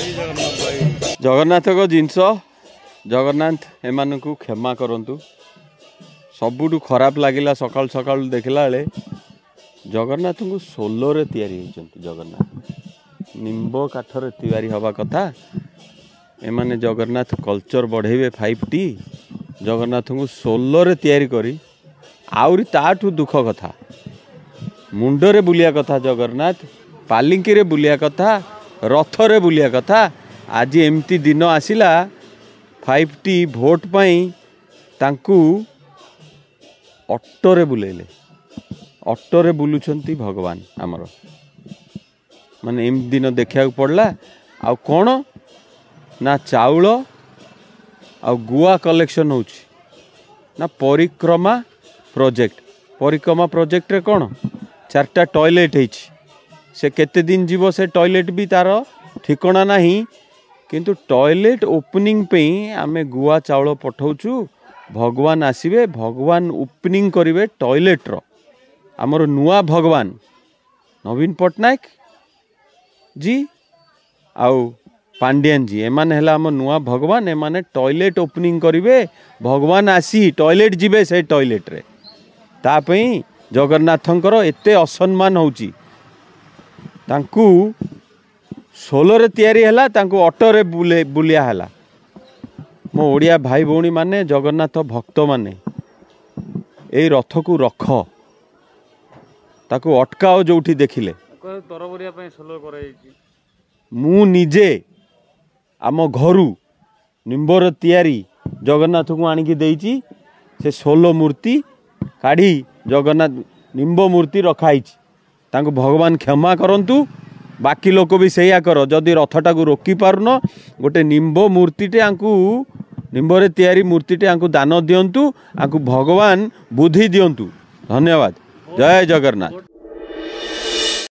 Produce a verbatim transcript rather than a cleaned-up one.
जगन्नाथ को जिनस जगन्नाथ एमान को क्षमा करंतु सबुठू खराब लगिला सकाल सकाल देखला बेले जगन्नाथ को सोलर तैयारी होइचंती जगन्नाथ निम्ब काठर तैयारी हवा कथा एमाने जगन्नाथ कल्चर बढ़ेबे फाइव टी जगन्नाथ को सोलर तैयारी करी आउरी ताठू दुख कथा मुंडरे बुलिया कथा जगन्नाथ पालिंकी रे बुलिया कथा रथ रे बुलिया कथा आज एमती दिन आसिला फाइव टी भोट पाई तांकू ऑटो रे बुलेले ऑटो रे बुलुछंती भगवान आमर माने एम दिन देखा पड़ला आ कौन ना चाउल आ गुआ कलेक्शन होची ना परिक्रमा प्रोजेक्ट परिक्रमा प्रोजेक्ट रे कौन चारटा टॉयलेट है से केते दिन जीव से टॉयलेट भी तार ठिकाना नहीं किंतु टॉयलेट ओपनिंग पे आमे गुआ चाउल पठाउछु भगवान आसीबे भगवान ओपनिंग करिवे टॉयलेट रो आमर नुआ भगवान नवीन पट्टनायक जी आउ पांड्यान जी एमान हैला आम नुआ भगवान एमाने टॉयलेट ओपनिंग करिवे भगवान आसी टॉयलेट जीवे से टॉयलेट रे तापई जगन्नाथंकर एते असम्मान होची तांकू सोलर तैयारी हैला तांकू ऑटो रे बुले बुलिया हैला मो ओडिया भाई भौणी माने जगन्नाथ भक्त माने ए रथ को रख ताकू अटकाओ जोठी देखिले तरबरिया पई सोलर कराई मु निजे आम घरू निम्बर तैयारी जगन्नाथ को आनिकी देइची से सोलो मूर्ति काढ़ी जगन्नाथ निम्ब मूर्ति रखाई तांको भगवान क्षमा करंतु बाकी लोक भी सैया कर जदि रथटा को रोकी पारुन गोटे निम्ब मूर्तिटे आंकु निम्बरे तैयारी मूर्तिटे आंकु दान दियंतु आंकु भगवान बुद्धि दियंतु। धन्यवाद। जय जगन्नाथ।